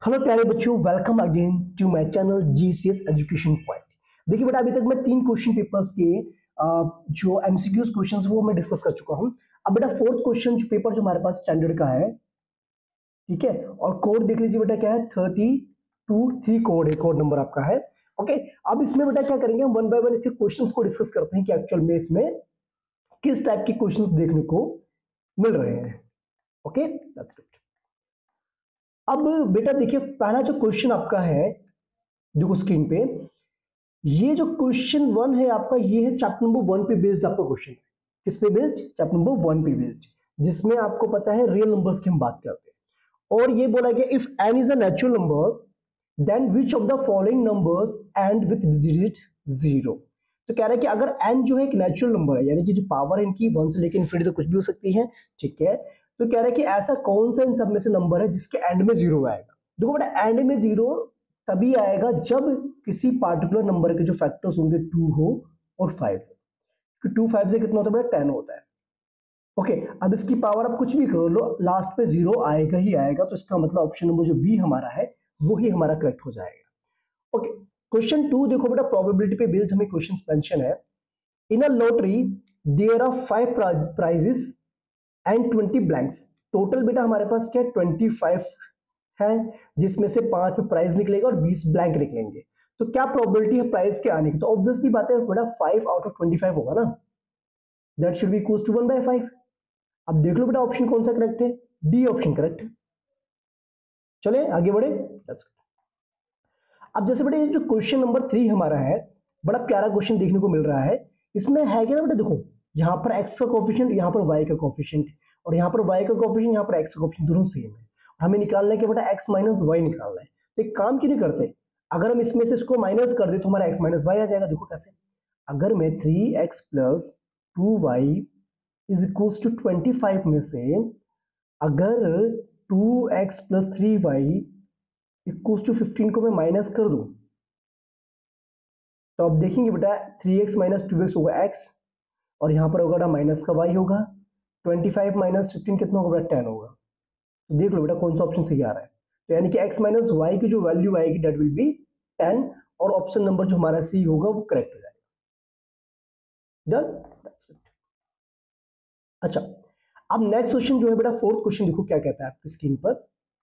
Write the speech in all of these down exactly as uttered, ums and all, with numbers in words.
Hello प्यारे बच्चों, welcome again to my channel GCS education point. देखिए बेटा, अभी तक मैं तीन क्वेश्चन पेपर्स के जो एमसीक्यूज क्वेश्चंस वो मैं डिस्कस कर चुका हूं। अब बेटा फोर्थ क्वेश्चन जो पेपर जो हमारे पास स्टैंडर्ड का है, ठीक है, और कोड देख लीजिए बेटा, क्या है थर्टी टू थ्री कोड है, कोड नंबर आपका है। ओके, अब इसमें बेटा क्या करेंगे, हम वन बाय वन इसके क्वेश्चंस को डिस्कस करते हैं कि एक्चुअल में इसमें किस टाइप के क्वेश्चंस देखने को मिल रहे हैं। Okay, that's good. अब बेटा देखिए, पहला जो क्वेश्चन आपका है, देखो स्क्रीन पे, ये जो क्वेश्चन वन है आपका, ये है चैप्टर नंबर वन पे बेस्ड आपका क्वेश्चन है। किस पे बेस्ड? चैप्टर नंबर वन पे बेस्ड, जिसमें आपको पता है रियल नंबर्स की हम बात करते हैं। और ये बोला गया if n is a natural number then which of the following numbers end with digit zero. तो कह रहा है कि अगर n जो है एक नेचुरल नंबर है, यानी कि जो पावर है इनकी वन से लेकर इन्फिनिटी तो कुछ भी हो सकती है, ठीक है, तो कह रहा है कि ऐसा कौन सा इन सब में से नंबर है जिसके एंड में जीरो आएगा। देखो बेटा, एंड में जीरो तभी आएगा जब किसी पार्टिकुलर नंबर के जो फैक्टर्स होंगे टू हो और फाइव हो। टू फाइव से कितना होता है बेटा? टेन होता है। ओके, अब इसकी पावर आप कुछ भी कर लो, लास्ट पे जीरो आएगा ही आएगा, तो इसका मतलब ऑप्शन नंबर जो बी हमारा है वो ही हमारा करेक्ट हो जाएगा। ओके, क्वेश्चन टू देखो बेटा, प्रोबेबिलिटी पे बेस्ड हमें क्वेश्चन मेंशन है। In a lottery there are five prizes and twenty blanks. Total बेटा हमारे पास क्या है? ट्वेंटी फाइव है, जिसमें से पांच पे प्राइस निकलेगा और बीस ब्लैंक निकलेंगे। तो क्या प्रोबेबिलिटी है प्राइस के आने की? तो ऑब्वियसली बात है बेटा, five out of twenty five होगा ना, that should be equals to one by five. अब देख लो बेटा, ऑप्शन कौन सा करेक्ट है? डी ऑप्शन करेक्ट है। चले आगे बढ़े। अब जैसे बेटा जो क्वेश्चन नंबर थ्री हमारा है, बड़ा प्यारा क्वेश्चन देखने को मिल रहा है। इसमें है क्या ना बेटा, देखो यहाँ पर x का कोफिशिएंट, यहाँ पर y का कोफिशिएंट, और यहाँ पर y का कोफिशिएंट, यहाँ पर x का कोफिशिएंट, दोनों सेम है। हमें निकालना है कि बेटा x माइनस वाई निकालना है। तो एक काम क्यों नहीं करते, अगर हम इसमें से इसको माइनस कर दे तो हमारा x माइनस वाई आ जाएगा। देखो कैसे, अगर मैं three x plus two y is equals to twenty five में से अगर two x plus three y equals to fifteen को मैं माइनस कर दूं, तो अब देखेंगे बेटा three x minus two x होगा x, और यहां पर होगा माइनस का y होगा। ट्वेंटी फाइव माइनस फिफ्टीन कितना होगा बेटा? टेन होगा। तो देख लो बेटा कौन सा ऑप्शन सही आ रहा है। तो यानी कि x माइनस वाई की जो वैल्यू आएगी दैट विल बी टेन, और ऑप्शन नंबर जो हमारा सी होगा वो करेक्ट हो जाएगा। Done, that's good. अच्छा, अब नेक्स्ट क्वेश्चन जो है बेटा, फोर्थ क्वेश्चन देखो क्या कहता है आपकी स्क्रीन पर।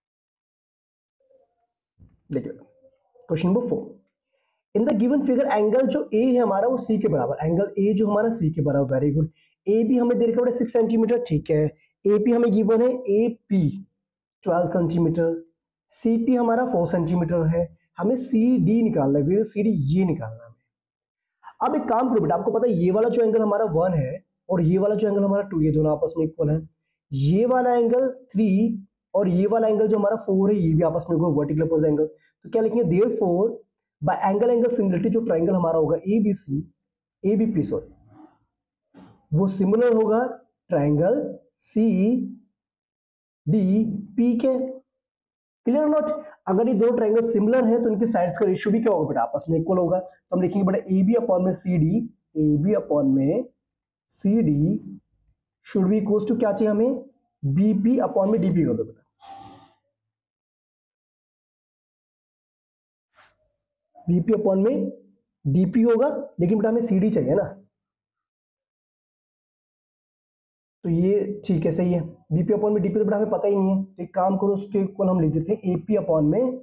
देखिए question number four, in the given figure angle जो ए है हमारा वो सी के बराबर, एंगल ए जो हमारा सी के बराबर, वेरी गुड। ए बी हमें दे रखा है सिक्स सेंटीमीटर, ठीक है। ए पी हमें गिवन है A P twelve centimetre, C P हमारा फोर सेंटीमीटर है। हमें सी डी निकालना है, वेरी सी डी ये निकालना है। अब एक काम करो बेटा, आपको पता है ये वाला जो एंगल हमारा वन है और ये वाला जो एंगल हमारा टू, ये दोनों आपस में इक्वल है। ये वाला एंगल थ्री और ये वाला एंगल जो हमारा फोर है, ये भी आपस में इक्वल, वर्टिकल अपोजिट एंगल्स। तो क्या लिखेंगे? Therefore by angle angle similarity जो ट्रायंगल हमारा होगा A B C, A B P sorry, वो सिमिलर होगा ट्रायंगल सी डी पी के। Clear not? अगर ये दो ट्रायंगल सिमिलर है तो इनके साइड्स का रेशियो भी क्या होगा बेटा? आपस में इक्वल होगा। तो हम लिखेंगे बेटा ए बी अपॉन में C D, A B upon में C D should be equals to क्या चाहिए हमें? बी पी अपॉन में डी पी कर दो बेटा। बीपी अपॉन में डीपी होगा, लेकिन बेटा हमें सीडी चाहिए ना, तो ये ठीक है, सही है। बीपी अपॉन में डीपी तो बेटा हमें पता ही नहीं है, तो एक काम करो उसके इक्वल हम लिख देते हैं एपी अपॉन में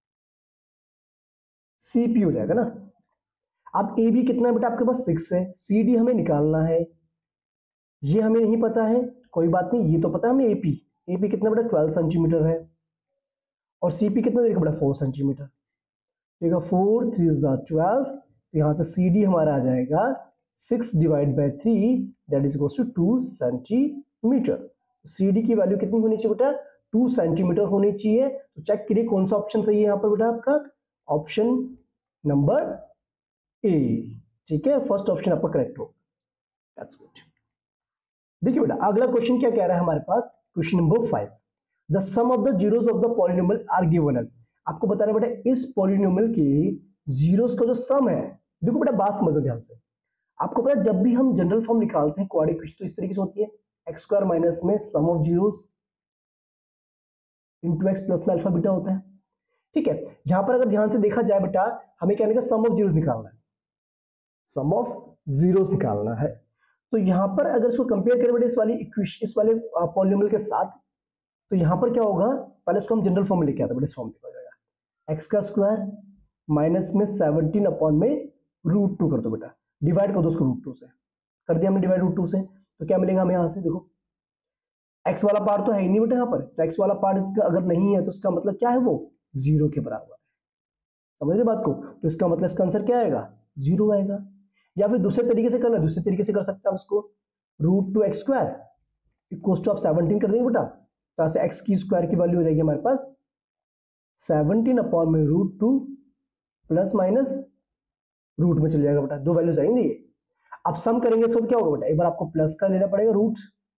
सीपी हो जाएगा ना। अब ए बी कितना है बेटा आपके पास? सिक्स है। सी डी हमें निकालना है, ये हमें नहीं पता है, कोई बात नहीं, ये तो पता है हमें एपी। एपी कितना बेटा? ट्वेल्व सेंटीमीटर है, और सीपी कितना देखा बेटा? Four centimetre. देखा फोर थ्री जार ट्वेल्व, तो यहां से सी डी हमारा आ जाएगा six divide by three, that is equals to two centimetre. C D की वैल्यू कितनी होनी चाहिए बेटा? टू सेंटीमीटर होनी चाहिए। तो चेक करिए कौन सा ऑप्शन सही है यहाँ पर बेटा आपका? ऑप्शन नंबर ए, ठीक है, फर्स्ट ऑप्शन आपका करेक्ट हो। That's good. देखिए बेटा अगला क्वेश्चन क्या कह रहा है हमारे पास, question number five, the sum of the zeros of the polynomial are given us. आपको बताना बेटा इस पॉलिनोमियल के जीरोस का जो सम है, देखो बेटा बात समझो ध्यान से। आपको पता है जब भी हम जनरल फॉर्म निकालते हैं क्वाड्रेटिक इक्वेशन तो इस तरीके से होती है, एक्स स्क्वायर माइनस में sum of zeros into X plus में अल्फा बीटा होता है। ठीक है, यहां पर अगर ध्यान से देखा जाए बेटा, हमें क्या निकालना, सम ऑफ जीरोस निकालना है, सम ऑफ जीरोस निकालना है। तो यहां पर अगर इसको कंपेयर करें बेटा इस वाली इक्वेशन, इस वाले पॉलिनोमियल के साथ, तो यहां पर क्या होगा, पहले इसको हम जनरल फॉर्म में लेके आते हैं बेटा, इस फॉर्म में हो जाएगा एक्स का स्क्वायर माइनस में सेवनटीन अपॉन में रूट टू कर दो बेटा, डिवाइड कर दो उसको रूट टू से, कर दिया हमने डिवाइड रूट टू से, तो क्या मिलेगा हमें यहां से, देखो एक्स वाला पार्ट तो है ही नहीं बेटा यहाँ पर, तो एक्स वाला पार्ट इसका अगर नहीं है तो इसका मतलब क्या है, वो जीरो के बराबर है, समझ रहे बात को, तो इसका मतलब इसका आंसर क्या आएगा, जीरो आएगा। या फिर दूसरे तरीके से करना, दूसरे तरीके से कर सकते हैं हम इसको, root two X square equal to आप सेवनटीन कर देंगे बेटा, तो ऐसे एक्स की स्क्वायर की वैल्यू हो जाएगी हमारे पास सेवनटीन अपॉन में root two plus minus root में चल जाएगा बेटा, दो वैल्यूज आएंगे ये। अब सम करेंगे इसको तो क्या होगा बेटा, एक बार आपको प्लस का लेना पड़ेगा रूट,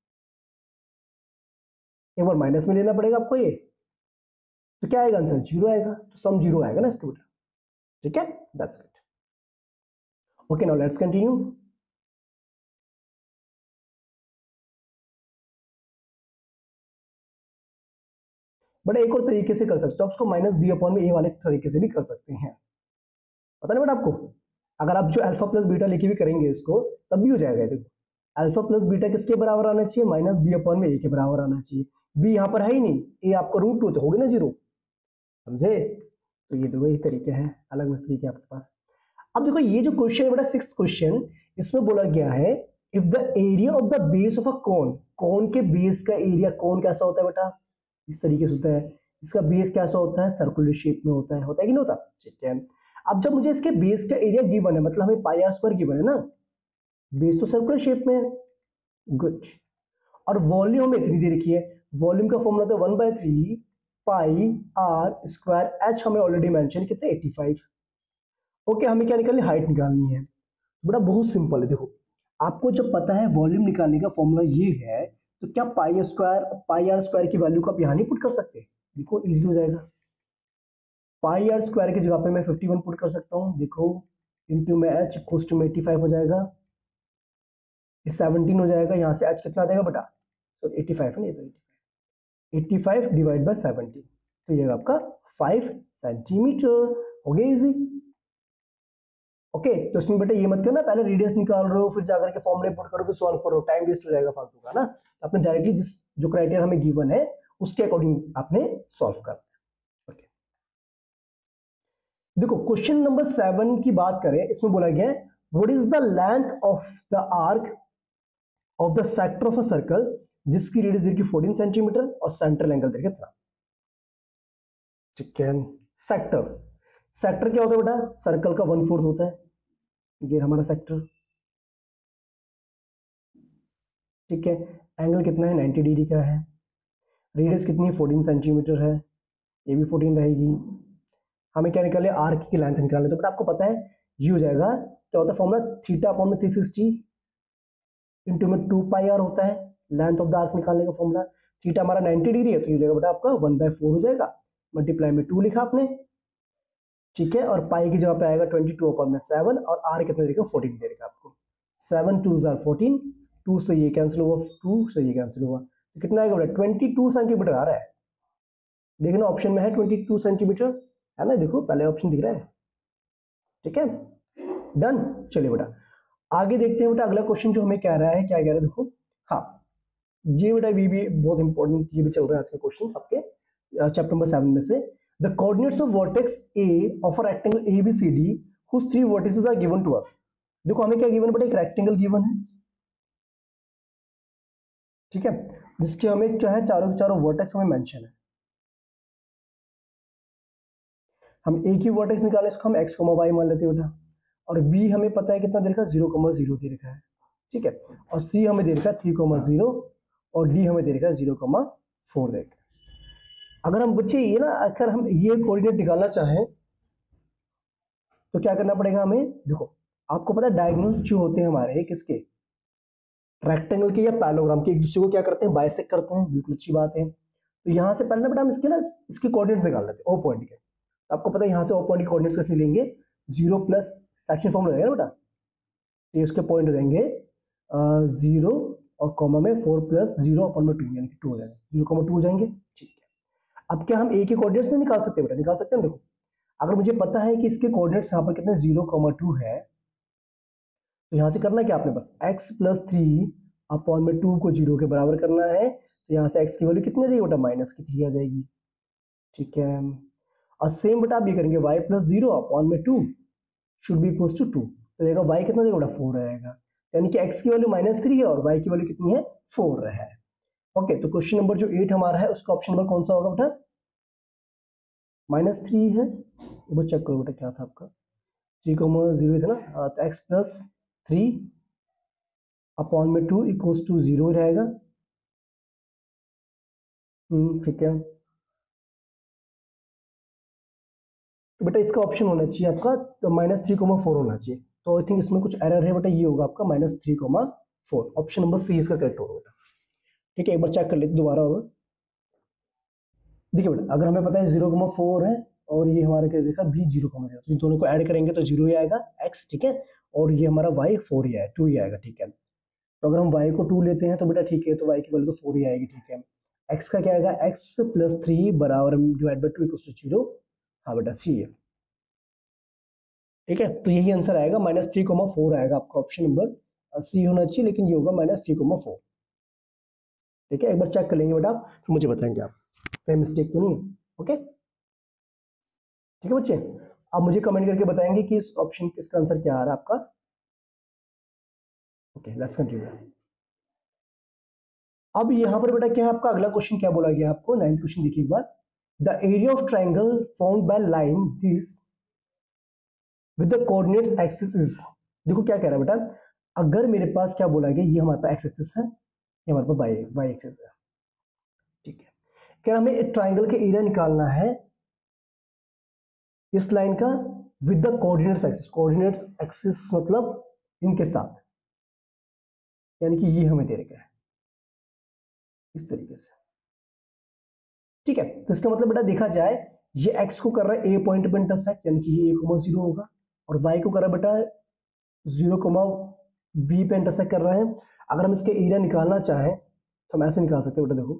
एक बार माइनस में लेना पड़ेगा आपको ये, तो क्या आएगा आंसर, जीरो आएगा, तो सम जीरो आएगा ना इसके बेटा, ठीक है, that's good. Okay now let's continue. But एक और तरीके से कर सकते हो, उसको माइनस बी अपॉन में ए वाले तरीके से भी कर सकते हैं, पता नहीं बेटा आपको, अगर आप जो अल्फा प्लस बीटा लेके भी करेंगे इसको तब भी हो जाएगा। देखो अल्फा प्लस बीटा किसके बराबर आना चाहिए, माइनस बी अपॉन में ए के बराबर आना चाहिए, बी यहाँ पर है ही नहीं, ए आपका रूट टू तो होगी ना जीरो, समझे, तो ये दो ही तरीके हैं, अलग अलग तरीके आपके पास। अब देखो ये जो क्वेश्चन है बेटा सिक्स क्वेश्चन, इसमें बोला गया है if the area of the base of a cone, cone के बेस का एरिया, कोन कैसा होता है बेटा, इस तरीके से होता है, इसका बेस कैसा होता है, सर्कुलर शेप में होता है, होता है कि नहीं होता, ठीक है। अब जब मुझे इसके बेस का एरिया गिवन है, मतलब हमें पाई आर स्क्वायर गिवन है ना, बेस तो सर्कुलर शेप में है, गुड, और वॉल्यूम हमें इतनी दे रखी है, वॉल्यूम का फॉर्मूला था one by three pi R square, H हमें ऑलरेडी मेंशन कितने एटी फाइव। ओके हमें क्या निकालनी, हाइट निकालनी है, बड़ा बहुत सिंपल है। देखो आपको जब पता है वॉल्यूम निकालने का फॉर्मूला ये है, तो क्या pi square pi R square की वैल्यू को आप यहाँ नहीं पुट कर सकते, देखो इजी हो जाएगा, पाई आर स्क्वायर की जगह पे मैं फिफ्टी वन पुट कर सकता हूँ, देखो इंटू में एच इक्वल्स टू में एटी फाइव हो जाएगा, सेवनटीन हो जाएगा, यहाँ से एच कितना आ जाएगा बेटा, तो एटी फाइव है, नहीं तो eighty five divide by seventeen, तो ये आपका फाइव सेंटीमीटर हो गया इजी। ओके okay, तो इसमें बेटा ये मत करना पहले रेडियस निकाल रहे हो फिर जाकर के फॉर्मूले पुट करो फिर सॉल्व करो, टाइम वेस्ट हो जाएगा फालतू का ना, तो आपने डायरेक्टली जिस जो क्राइटेरिया हमें गिवन है उसके अकॉर्डिंग आपने सॉल्व करना है। ओके देखो क्वेश्चन नंबर सेवन की बात करें, इसमें बोला गया है what is the length of the arc of the sector of a circle जिसकी रेडियस देखिए फोर्टीन सेंटीमीटर और सेंट्रल एंगल देखिए कितना, ठीक है। सेक्टर, सेक्टर क्या होता है बेटा, सर्कल का वन फोर्थ होता है, ये हमारा सेक्टर, ठीक है। एंगल कितना है, नाइंटी डिग्री का है, रेडियस कितनी है, फोर्टीन सेंटीमीटर है, ये भी फोर्टीन रहेगी। हमें क्या निकाले, आर्क की लेंथ निकालने, तो आपको पता है ये हो जाएगा, क्या होता है फॉर्मूला, थीटा अपॉन में थ्री सिक्सटी इंटू में टू पाई आर होता है लेंथ ऑफ द आर्क निकालने का फॉर्मूला, थीटा हमारा नाइंटी डिग्री है तो ये हो जाएगा बेटा आपका वन बाय फोर हो जाएगा, मल्टीप्लाई में टू लिखा आपने, ठीक है, और पाई की जगह पे आएगा ट्वेंटी टू अपॉन में सेवन, और आर कितना देगा, फोर्टीन देगा आपको, सेवन टू जार फोर्टीन, टू से ये कैंसिल हुआ, टू से ये कैंसिल हुआ, तो कितना आएगा बेटा, ट्वेंटी टू सेंटीमीटर आ रहा है, देखना ऑप्शन में है ट्वेंटी टू सेंटीमीटर है ना, देखो पहले ऑप्शन दिख रहा है, ठीक है, डन। चलिए बेटा आगे देखते हैं बेटा, अगला क्वेश्चन जो हमें कह रहा है, क्या कह रहा है देखो, हाँ ये बेटा भी, भी बहुत इंपॉर्टेंट ये भी चल रहा है आज के क्वेश्चन आपके चैप्टर नंबर सेवन में से, the coordinates of vertex A of a rectangle A B C D whose three vertices are given to us। देखो हमें क्या गिवन बेटा, एक रेक्टेंगल गिवन है, ठीक है, जिसके हमें जो है चारों के चारों वर्टेक्स हमें मेंशन है, हम एक ही वर्टेक्स निकाले इसको हम एक्स वाई मान लेते हैं बेटा, और बी हमें पता है कितना दे रखा है, जीरो कॉमा जीरो दे रखा है, ठीक है, और सी हमें दे रखा है थ्री कॉमा जीरो, और डी हमें दे रखा है जीरो कॉमा फोर दे रखा है। अगर हम बच्चे ये ना अगर हम ये कोऑर्डिनेट निकालना चाहें तो क्या करना पड़ेगा हमें, देखो आपको पता है डायगोनल्स जो होते हैं हमारे किसके, रेक्टेंगल के या पैरेललोग्राम के, एक दूसरे को क्या करते हैं, बाइसेक्ट करते हैं, बिल्कुल अच्छी बात है। तो यहाँ से पहले बेटा हम इसके ना इसके कोऑर्डिनेट्स निकाल लेते हैं ओ पॉइंट के, तो आपको पता है यहाँ से ओ पॉइंट के कोऑर्डिनेट्स कैसे लेंगे, जीरो प्लस सेक्शन फॉर्म हो जाएगा ना बेटा, तो इसके पॉइंट हो जाएंगे जीरो और कॉमा में फोर प्लस जीरो अपॉन में टू, यानी कि टू हो जाएगा, जीरो कॉमा टू हो जाएंगे, ठीक है। अब क्या हम ए के कोऑर्डिनेट्स नहीं निकाल सकते बेटा? निकाल सकते हैं। देखो अगर मुझे पता है कि इसके कोऑर्डिनेट्स यहाँ पर कितने जीरो कॉमा टू है, तो यहाँ से करना क्या आपने बस x प्लस थ्री अपॉन में टू को जीरो के बराबर करना है। तो यहाँ से x की वैल्यू कितनी आ जाएगी बेटा? माइनस की थ्री आ जाएगी। ठीक है, और सेम बेटा आप ये करेंगे y प्लस जीरो अपॉन में two should be equals to two, तो रहेगा y कितना देगा बेटा? फोर आएगा। यानी कि x की वैल्यू माइनस थ्री है और y की वैल्यू कितनी है? फोर है। ओके, तो क्वेश्चन नंबर जो एट हमारा है उसका ऑप्शन नंबर कौन सा होगा बेटा? माइनस थ्री है। वो चेक करो बेटा क्या था आपका, थ्री कोमा जीरो था ना, तो एक्स प्लस थ्री अपॉन में टू इक्वल्स टू जीरो रहेगा। हम्म ठीक है, तो बेटा इसका ऑप्शन होना चाहिए आपका तो माइनस थ्री कोमा फोर होना चाहिए। तो आई थिंक इसमें कुछ एरर है बेटा, ये होगा आपका minus three comma four. Option number C इसका करेक्ट होगा बेटा। ठीक है, एक बार चेक कर लेते दोबारा होगा। देखिए बेटा अगर हमें पता है जीरो कोमा फोर है और ये हमारा क्या देखा बी जीरो कोमा जीरो, इन दोनों को ऐड करेंगे तो जीरो ही आएगा एक्स। ठीक है, और ये हमारा वाई फोर ही आएगा, टू ही आएगा। ठीक है, तो अगर हम y को टू लेते हैं तो बेटा ठीक है, तो y की वैल्यू तो फोर ही आएगी। ठीक है, x का क्या आएगा? x प्लस थ्री बराबर divide by two equal to zero. हाँ बेटा सी है। ठीक है, तो यही आंसर आएगा, माइनस थ्री कोमा फोर आएगा आपका। ऑप्शन नंबर सी होना चाहिए, लेकिन ये होगा माइनस थ्री कोमा फोर। ठीक है, एक बार चेक कर लेंगे बेटा, फिर मुझे बताएंगे आप कहीं मिस्टेक तो नहीं है। ओके ठीक है बच्चे, आप मुझे कमेंट करके बताएंगे कि इस ऑप्शन इसका आंसर क्या आ रहा है आपका। Okay let's continue. अब यहाँ पर बेटा क्या है आपका अगला क्वेश्चन, क्या बोला गया आपको? नाइन्थ क्वेश्चन देखिए एक बार। The area of triangle formed by line this with the coordinates axis is. देखो क्या कह रहा है बेटा, अगर मेरे पास क्या बोला गया, ये हमारे पास एक्स एक्सिस है, ये हमारे पास वाई वाई एक्सिस है। ठीक है, क्या हमें एक ट्राइंगल के एरिया निकालना है इस लाइन का with the coordinates axis. Coordinates axis मतलब इनके साथ, यानी कि ये हमें दे रखा है इस तरीके से। ठीक है, तो इसका मतलब बेटा देखा जाए, ये x को कर रहा है a पॉइंट पे इंटरसेक्ट, यानी कि ये a कोमा जीरो होगा, और y को कर रहा है बेटा जीरो कोमा b पे इंटरसेक्ट कर रहा है। अगर हम इसके एरिया निकालना चाहें तो हम ऐसे निकाल सकते हैं बेटा। देखो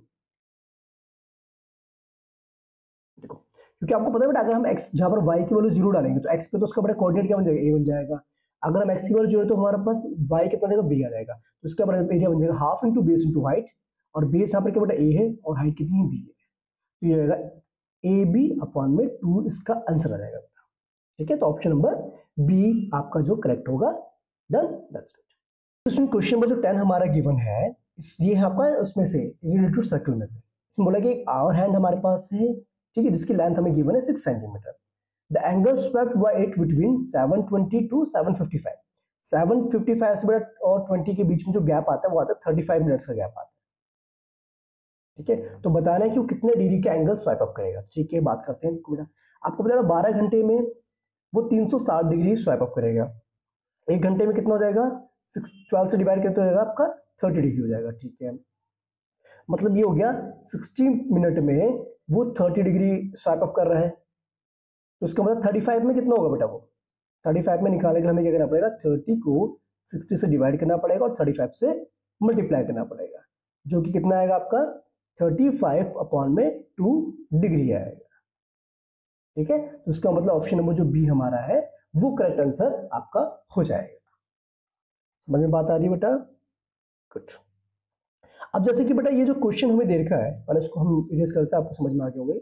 देखो क्योंकि आपको पता है बेटा, अगर हम x जहां पर y की वैल्यू जीरो डालेंगे तो x पे तो उसका बेटा कोऑर्डिनेट क्या बन जाएगा? a बन जाएगा। अगर हम x की वैल्यू जीरो तो हमारे पास y कितना देगा? b आ जाएगा। तो इसका बेटा एरिया बन जाएगा half into base into height, और बेस यहाँ पर क्या बेटा a है और हाइट कितनी है? b है। तो ये आएगा ए बी अपॉन में टू, इसका आंसर आ जाएगा। ठीक है, तो ऑप्शन नंबर बी आपका जो करेक्ट होगा। Done, that's it. Question number जो टेन हमारा गिवन है, इस ये है आपका उसमें से रिलेटेड सर्कल में से। इसमें बोला कि एक आवर हैंड हमारे पास है, ठीक है, जिसकी लेंथ हमें गिवन है six centimetre. The angle swept by it between seven twenty two seven fifty five. Seven fifty five से बेटा और ट्वेंटी के बीच में जो गैप आता है वो आता है थर्टी फाइव मिनट्स का गैप आता है। ठीक है, तो बताना है कि वो कितने डिग्री का एंगल स्वाइप अप करेगा। ठीक है, बात करते हैं बेटा। आपको पता है बारह घंटे में वो तीन सौ साठ डिग्री स्वाइप अप करेगा। एक घंटे में कितना हो जाएगा? सिक्स ट्वेल्व से डिवाइड करते हो जाएगा आपका थर्टी डिग्री हो जाएगा। ठीक है, मतलब ये हो गया सिक्सटी मिनट में वो थर्टी डिग्री स्वाइप अप कर रहा है। तो उसका मतलब थर्टी फाइव में कितना होगा बेटा? वो थर्टी फाइव में निकालने के लिए हमें क्या करना पड़ेगा? थर्टी को सिक्सटी से डिवाइड करना पड़ेगा और थर्टी फाइव से मल्टीप्लाई करना पड़ेगा, जो कि कितना आएगा आपका? थर्टी फाइव अपॉन में टू डिग्री आएगा। ठीक है, तो इसका मतलब ऑप्शन नंबर जो बी हमारा है वो करेक्ट आंसर आपका हो जाएगा। समझ में बात आ रही है बेटा? गुड। अब जैसे कि बेटा ये जो क्वेश्चन हमें दे रखा है, पहले इसको हम इरेज करते हैं, आपको समझ में आ गया होगा।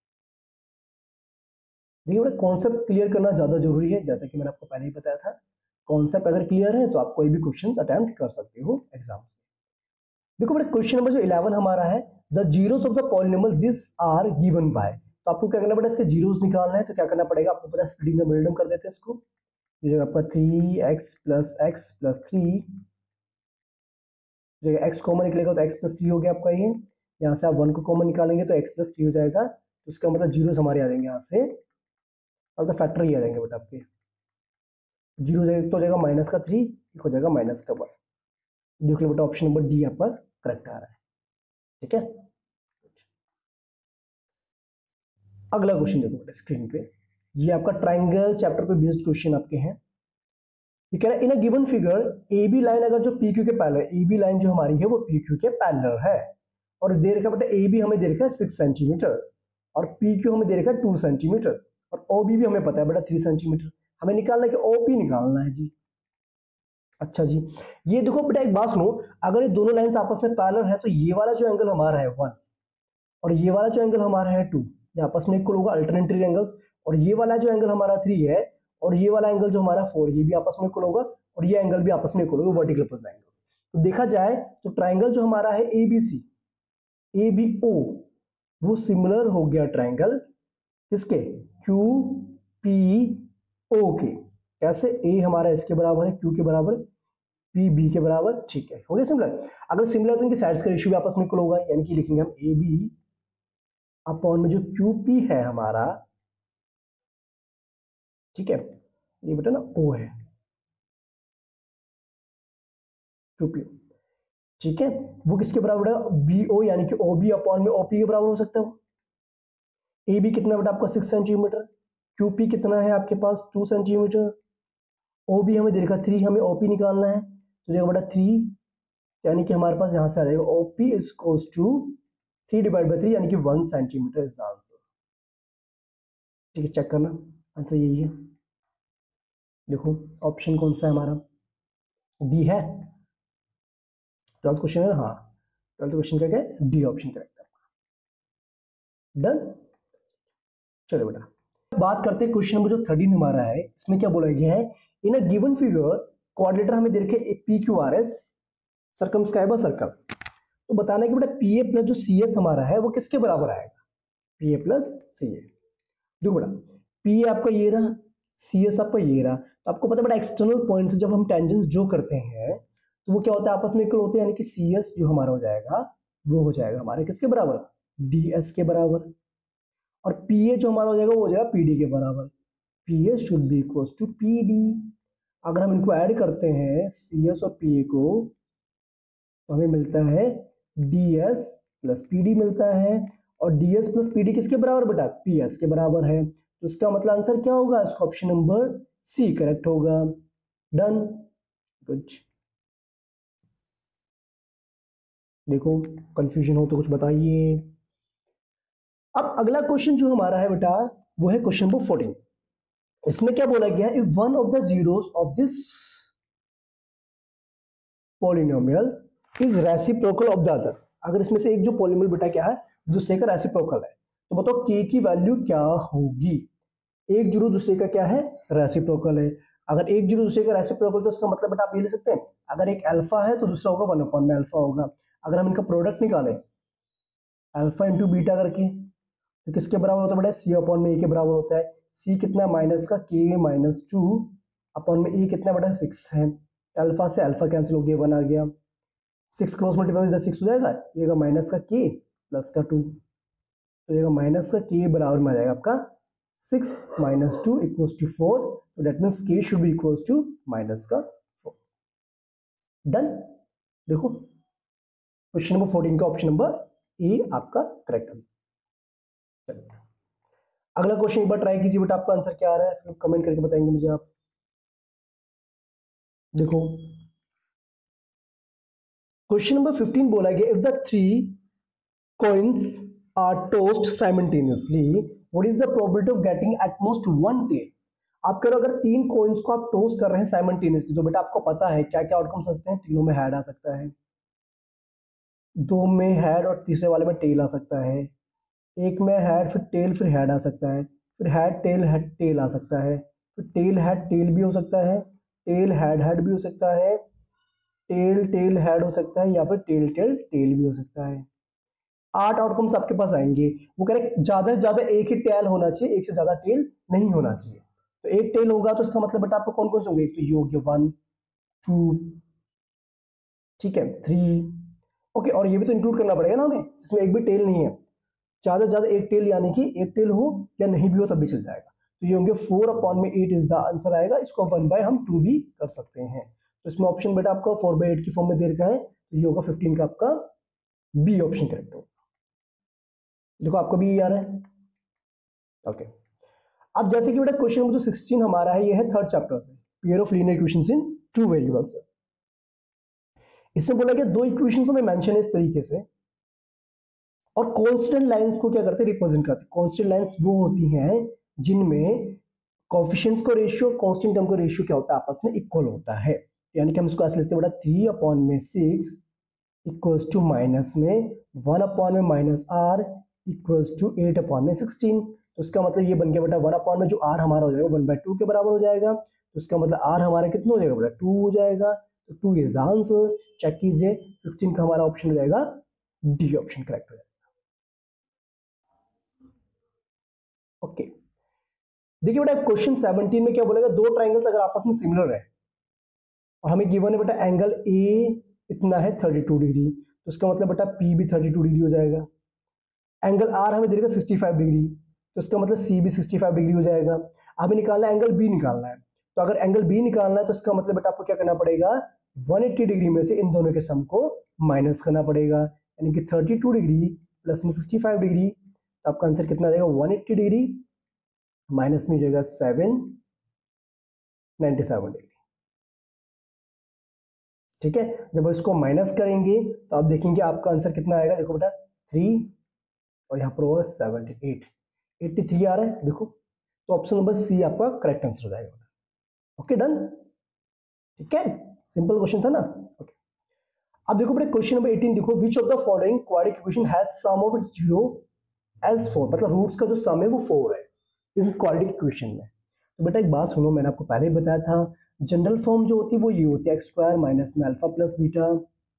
देखिए बेटा कॉन्सेप्ट क्लियर करना ज्यादा जरूरी है, जैसे कि मैंने आपको पहले ही बताया था। कॉन्सेप्ट अगर क्लियर है तो आप कोई भी क्वेश्चन अटेम्प्ट कर सकते हो एग्जाम में। देखो बेटा क्वेश्चन नंबर जो इलेवन हमारा है, the zeros of the polynomial this are given by. तो आपको क्या करना पड़ेगा? इसके जीरोस निकालना है, तो क्या करना पड़ेगा? आपको पता है स्प्लिटिंग द मिडिल कर देते हैं इसको। ये आपका three x plus X plus three, X common निकलेगा तो एक्स प्लस थ्री हो गया आपका। ये यहाँ से आप वन को कॉमन निकालेंगे तो एक्स प्लस थ्री हो जाएगा। तो इसका मतलब जीरोस हमारे आ जाएंगे यहाँ से, और तो फैक्टर ही आ जाएंगे बेटा आपके। जीरो तो हो जाएगा माइनस का थ्री, एक हो जाएगा माइनस का वन। देख लो बेटा ऑप्शन नंबर डी आपका करेक्ट आ रहा है। ठीक है, अगला क्वेश्चन देखो बेटा स्क्रीन पे, ये आपका ट्राइंगल चैप्टर पे बेस्ड क्वेश्चन आपके हैं। ये कह रहा है in a given figure A B line अगर जो पी क्यू के पैरेलल, ए बी लाइन जो हमारी है वो पी क्यू के पैरेलल है, और दे रखा बेटा ए बी हमें दे रखा है सिक्स सेंटीमीटर। और पी क्यू हमें दे रखा है टू सेंटीमीटर और ओ बी भी हमें पता है बेटा थ्री सेंटीमीटर। हमें निकालना है कि ओ पी निकालना है जी। अच्छा जी, ये देखो बेटा एक बात सुनो, अगर ये दोनों लाइंस आपस में पैरेलल है तो ये वाला जो एंगल हमारा है वन और ये वाला जो एंगल हमारा है टू, ये आपस में इक्वल होगा अल्टरनेटरी एंगल्स। और ये वाला जो एंगल हमारा थ्री है और ये वाला एंगल जो हमारा फोर, ये भी आपस में इक्वल होगा और ये एंगल भी आपस में इक्वल होगा, वर्टिकल अपोजिट एंगल्स। तो देखा जाए तो ट्राइंगल जो हमारा है ए B C A B O वो सिमिलर हो गया ट्राइंगल किसके, क्यू पी ओ के। कैसे, ए हमारा इसके बराबर है, क्यू के बराबर, पी बी के बराबर, ठीक है, हो गया सिमिलर। अगर सिमिलर तो इनकी साइड्स का रेशियो भी आपस में इक्वल होगा, यानी कि लिखेंगे हम ए बी अपॉन में जो क्यू पी है हमारा, ठीक है, ये बेटा ना ओ है क्यू पी, ठीक है, वो किसके बराबर है, बी ओ, यानी कि ओ बी अपॉन में ओ पी के बराबर हो सकता है। ए बी कितना बेटा आपका सिक्स सेंटीमीटर, क्यू पी कितना है आपके पास टू सेंटीमीटर, ओ बी हमें देखा थ्री, हमें ओ पी निकालना है तो देखो बेटा थ्री, यानी कि हमारे पास यहां से आ जाएगा O P is equals to three divide by three, यानी कि one centimetre is the answer. ठीक है, चेक करना आंसर यही है। देखो ऑप्शन कौन सा है हमारा, डी है, ट्वेल्थ क्वेश्चन है, हाँ ट्वेल्थ क्वेश्चन का क्या है, डी ऑप्शन करेक्ट है। डन, चलो बेटा बात करते हैं क्वेश्चन नंबर जो थर्टीन हमारा है, इसमें क्या बोला गया है, in a given figure coordinator हमें दे रखे P Q R S circumscribe a circle. तो बताना है कि बेटा पी ए प्लस जो सी एस हमारा है वो किसके बराबर आएगा, पी ए प्लस सी ए। देखो बेटा पी ए आपका ये रहा, सी एस आपका ये रहा, तो आपको पता है बेटा एक्सटर्नल पॉइंट से जब हम टेंजेंट्स जो करते हैं तो वो क्या होता है, आपस में इक्वल होते हैं, यानी कि सी एस जो हमारा हो जाएगा वो हो जाएगा हमारे किसके बराबर, डी एस के बराबर, और पी ए जो हमारा हो जाएगा वो हो जाएगा पी डी के बराबर। P A should be equal to P D. अगर हम इनको ऐड करते हैं सी एस और पी ए को तो हमें मिलता है D S plus P D मिलता है, और D S plus P D किसके बराबर बेटा, पी एस के बराबर है। तो इसका मतलब आंसर क्या होगा, इसका ऑप्शन नंबर सी करेक्ट होगा। Done, good. देखो कंफ्यूजन हो तो कुछ बताइए। अब अगला क्वेश्चन जो हमारा है बेटा वो है क्वेश्चन नंबर फोर्टीन। इसमें क्या बोला गया, if one of the zeros of this polynomial is reciprocal of the other. अगर इसमें से एक जो पॉलिनोमियल बेटा क्या है दूसरे का रेसिप्रोकल है, तो बताओ k की वैल्यू क्या होगी। एक जीरो दूसरे का क्या है, रेसिप्रोकल है। अगर एक जीरो दूसरे का रेसिप्रोकल तो इसका मतलब बेटा आप ये ले सकते हैं, अगर एक अल्फा है तो दूसरा होगा वन अपॉन में अल्फा होगा। अगर हम इनका प्रोडक्ट निकालें अल्फा इंटू बीटा करके तो किसके बराबर होता है बेटा, सी अपॉन में ए के बराबर होता है। सी कितना माइनस का के माइनस टू अपॉन में ए कितना बेटा सिक्स है। अल्फा से अल्फा कैंसिल हो गया, वन आ गया, सिक्स क्रॉस मल्टीप्लाई सिक्स हो जाएगा, ये माइनस का के प्लस का टू, तो ये माइनस का के बराबर में आ जाएगा आपका six minus two equals to four, तो that means K should be equals to minus का फोर। डन, देखो क्वेश्चन नंबर फोर्टीन का ऑप्शन नंबर ए आपका करेक्ट आंसर। अगला क्वेश्चन एक बार ट्राई कीजिए बेटा, आपका आंसर क्या आ रहा है, फिर कमेंट करके बताएंगे मुझे आप। देखो क्वेश्चन नंबर फिफ्टीन बोला गया, if the three coins are tossed simultaneously, what is the probability of getting at most one tail? आप कह रहे हो अगर तीन coins को आप टॉस कर रहे हैं साइमल्टेनियसली तो बेटा आपको पता है क्या क्या आउटकम सकते हैं, तीनों में हेड आ सकता है, दो में हेड और तीसरे वाले में टेल आ सकता है, एक में हेड फिर टेल फिर हेड आ सकता है, फिर हेड टेल हेड टेल आ सकता है, फिर टेल हेड टेल भी हो सकता है, टेल हेड हेड भी हो सकता है, टेल टेल हेड हो सकता है, या फिर टेल टेल टेल भी हो सकता है। आठ आउटकम्स आपके पास आएंगे। वो कह रहे ज्यादा से ज्यादा एक ही टेल होना चाहिए, एक से ज्यादा टेल नहीं होना चाहिए। तो एक टेल होगा तो इसका मतलब बेटा आपको कौन कौन से होंगे, एक तो ये हो गया वन टू, ठीक है, थ्री, ओके, और ये भी तो इंक्लूड करना पड़ेगा ना हमें जिसमें एक भी टेल नहीं है। ज्यादा से ज्यादा एक टेल यानी कि एक टेल हो या नहीं भी हो तब भी चल जाएगा। तो ये होंगे फोर अपॉन में एट इज द आंसर आएगा। इसको वन बाय हम टू भी कर सकते हैं। तो इसमें ऑप्शन बेटा आपका फोर बाई एट की फॉर्म में दे रखा है, तो ये होगा फिफ्टीन का आपका बी ऑप्शन करेक्ट होगा। देखो आपको भी ये आ रहा है, ओके। अब जैसे कि बेटा क्वेश्चन नंबर जो सिक्सटीन हमारा है, ये है थर्ड चैप्टर से, pair of linear equations in two variables. इसमें बोला गया दो इक्वेशंस में मेंशन है इस तरीके से, और कांस्टेंट लाइंस को क्या करते हैं, रिप्रेजेंट करते हैं। कांस्टेंट लाइंस वो होती हैं जिनमें कोएफिशिएंट्स को रेशियो, कांस्टेंट टर्म का रेशियो क्या होता है, आपस में इक्वल होता है। यानी कि हम इसको ऐसे लिखते हैं बेटा थ्री अपॉन में सिक्स इक्वल्स टू माइनस में वन अपॉन में minus R equals to eight upon में सिक्सटीन। तो इसका मतलब ये बन गया बेटा वन अपॉन में जो आर हमारा हो जाएगा वन बाई टू के बराबर हो जाएगा। तो इसका मतलब आर हमारा कितना हो जाएगा बेटा टू हो जाएगा। तो टू इज आंसर। चेक कीजिए, सिक्सटीन का हमारा ऑप्शन हो जाएगा डी ऑप्शन करेक्ट हो जाएगा। Okay okay. देखिए बेटा क्वेश्चन सेवनटीन में क्या बोलेगा, दो ट्राइंगल्स अगर आपस में सिमिलर है और हमें गिवन है बेटा एंगल ए इतना है थर्टी टू डिग्री, तो इसका मतलब बेटा पी भी थर्टी टू डिग्री हो जाएगा। एंगल आर हमें देगा सिक्सटी फाइव डिग्री, तो इसका मतलब सी भी सिक्सटी फाइव डिग्री हो जाएगा। हमें निकालना है एंगल बी निकालना है, तो अगर एंगल बी निकालना है तो इसका मतलब बेटा आपको क्या करना पड़ेगा, वन एट्टी डिग्री में से इन दोनों के सम को माइनस करना पड़ेगा। यानी कि थर्टी टू डिग्री प्लस में सिक्सटी फाइव डिग्री, तो आपका आंसर कितना आ जाएगा वन एट्टी डिग्री माइनस में जाएगा सेवन नाइन्टी सेवन डिग्री। ठीक है, जब इसको माइनस करेंगे तो आप देखेंगे आपका आंसर कितना आएगा, देखो बेटा थ्री और यहाँ पर होगा सेवेंटी एट, एट्टी थ्री आ रहा है देखो। तो ऑप्शन नंबर सी आपका करेक्ट आंसर हो जाएगा। ओके डन, ठीक है, सिंपल क्वेश्चन था ना। ओके अब देखो बेटा क्वेश्चन नंबर एटीन देखो, which of the following quadratic equation has sum of its zero as four, मतलब रूट्स का जो सम है वो फोर है इस क्वाड्रेटिक इक्वेशन में। तो बेटा एक बात सुनो, मैंने आपको पहले ही बताया था जनरल फॉर्म जो होती है वो ये होती है एक्स स्क्वायर माइनस में alpha plus beta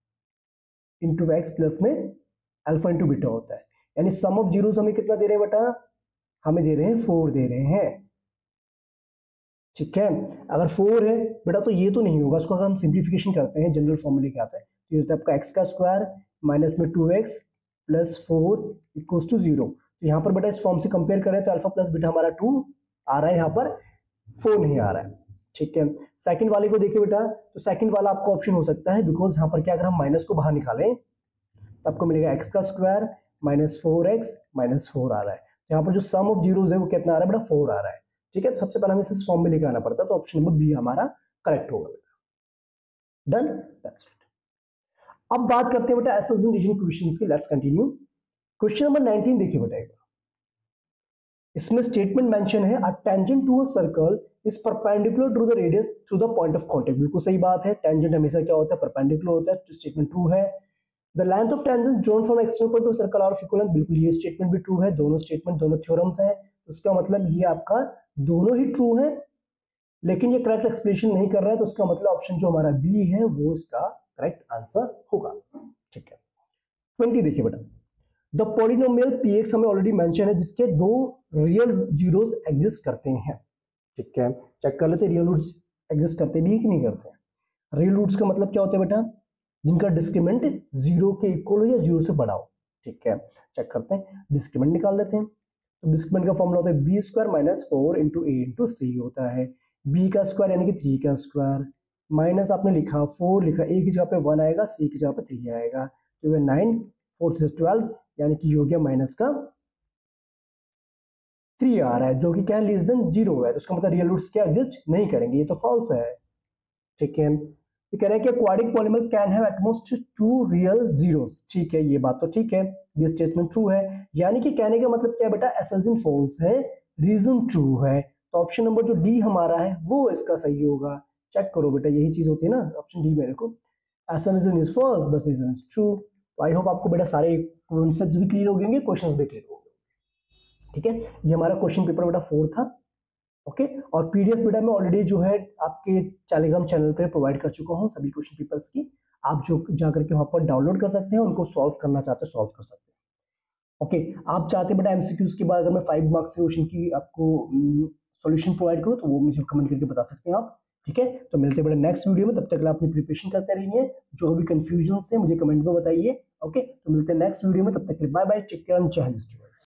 into x plus में अल्फा इंटू बीटा होता है। यानी सम ऑफ जीरोस हमें कितना दे रहे हैं बेटा, हमें दे रहे हैं फोर दे रहे हैं। ठीक है, अगर फोर है बेटा तो ये तो नहीं होगा, उसको अगर हम सिंप्लीफिकेशन करते हैं जनरल फॉर्मूले के आते हैं तो ये होता है आपका एक्स का स्क्वायर माइनस में two x plus four equals to zero. तो यहाँ पर बेटा इस फॉर्म से कंपेयर करें तो अल्फा प्लस बीटा हमारा टू आ रहा है, यहाँ पर फोर नहीं आ रहा है। ठीक है, सेकंड वाले को देखिए बेटा, तो सेकंड वाला आपका ऑप्शन हो सकता है बिकॉज यहाँ पर क्या अगर हम माइनस को बाहर निकालें तो आपको मिलेगा एक्स का square minus four x minus four आ रहा है। यहाँ पर जो सम ऑफ जीरोस है वो कितना आ रहा है बेटा फोर आ रहा है। ठीक है, तो सबसे पहले हमें इस फॉर्म में लेके आना पड़ता है, तो ऑप्शन नंबर बी हमारा करेक्ट होगा बेटा। Done, that's it. अब बात करते हैं बेटा एसोसिएशन डिवीजन क्वेश्चंस की। Let's continue. Question number nineteen देखिए बेटा, इसमें स्टेटमेंट मेंशन है a tangent to a circle is perpendicular to the radius through the point of contact. बिल्कुल सही बात है, टेंजेंट हमेशा क्या होता है परपेंडिकुलर होता है, स्टेटमेंट ट्रू है। The length of tangent drawn from external point to circle are of equivalent, बिल्कुल ये स्टेटमेंट भी ट्रू है, दोनों स्टेटमेंट दोनों थ्योरम्स हैं, उसका मतलब ये आपका दोनों ही ट्रू है। लेकिन ये करेक्ट एक्सप्लेनेशन नहीं कर रहा है, तो उसका मतलब ऑप्शन जो हमारा बी है वो इसका करेक्ट आंसर होगा। ठीक है, ट्वेंटी देखिए बेटा, द पॉलिनोमियल पीएक्स हमें ऑलरेडी मेंशन है जिसके दो रियल जीरोस एग्जिस्ट करते हैं। ठीक है, चेक कर लेते हैं रियल रूट्स एग्जिस्ट करते भी कि नहीं करते हैं। रियल रूट्स का मतलब क्या होता है बेटा, जिनका डिस्क्रिमिनेंट जीरो के इक्वल हो या जीरो से बड़ा हो। ठीक है, चेक करते हैं, डिस्क्रिमिनेंट निकाल लेते हैं। तो डिस्क्रिमिनेंट का फॉर्मूला होता है b square minus four into a into c होता है। बी का स्क्वायर यानी कि थ्री का स्क्वायर माइनस आपने लिखा फोर लिखा, ए की जगह पे वन आएगा, सी की जगह पे थ्री आएगा, तो ये नाइन फोर थ्री ट्वेल्व, यानी कि हो गया माइनस का थ्री आ रहा है जो कि क्या लेस देन जीरो है, तो उसका मतलब रियल रूट्स क्या एग्जिस्ट नहीं करेंगे, ये तो फॉल्स है। ठीक है, ये कह रहा है कि quadratic polynomial can have at most two real zeros. ठीक है, ये बात तो ठीक है, ये स्टेटमेंट ट्रू है। यानी कि कहने का मतलब क्या है बेटा, असम्पशन फॉल्स है, रीजन ट्रू है। तो ऑप्शन नंबर जो डी हमारा है वो इसका सही होगा। चेक करो बेटा, यही चीज होती है ना ऑप्शन डी में, देखो assumption is false but reason is true. तो आई होप आपको बेटा सारे कॉन्सेप्ट्स भी क्लियर हो गए, क्वेश्चंस भी क्लियर हो गए। ठीक है, ये हमारा क्वेश्चन पेपर बेटा फोर था। ओके, और पीडीएफ बेटा मैं ऑलरेडी जो है आपके टेलीग्राम चैनल पे प्रोवाइड कर चुका हूँ सभी क्वेश्चन पेपर्स की, आप जो जाकर के वहां पर डाउनलोड कर सकते हैं, उनको सॉल्व करना चाहते हैं सॉल्व कर सकते हैं। ओके, आप चाहते हैं बेटा एमसीक्यूज के बाद अगर मैं फाइव मार्क्स के क्वेश्चन की आपको सॉल्यूशन प्रोवाइड करूँ तो वो मुझे कमेंट करके बता सकते हैं आप। ठीक है, तो मिलते हैं बेटा नेक्स्ट वीडियो में, तब तक अपनी प्रिपरेशन करते रहिए, जो भी कंफ्यूजन है मुझे कमेंट में बताइए। ओके, तो मिलते हैं नेक्स्ट वीडियो में, तब तक bye bye, take care and Jai Hind students.